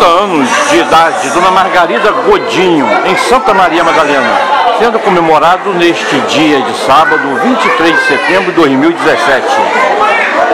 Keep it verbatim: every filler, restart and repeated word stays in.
noventa anos de idade, Dona Margarida Godinho, em Santa Maria Madalena, sendo comemorado neste dia de sábado, vinte e três de setembro de dois mil e dezessete.